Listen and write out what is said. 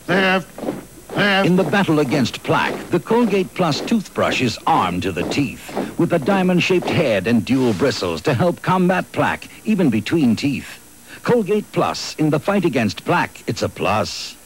In the battle against plaque, the Colgate Plus toothbrush is armed to the teeth with a diamond-shaped head and dual bristles to help combat plaque even between teeth. Colgate Plus, in the fight against plaque, it's a plus.